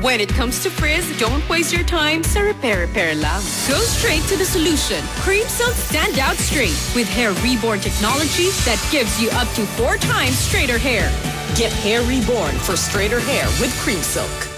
When it comes to frizz, don't waste your time sa repair lang. Go straight to the solution. Cream Silk Standout Straight with hair reborn technology that gives you up to 4 times straighter hair. Get hair reborn for straighter hair with Cream Silk.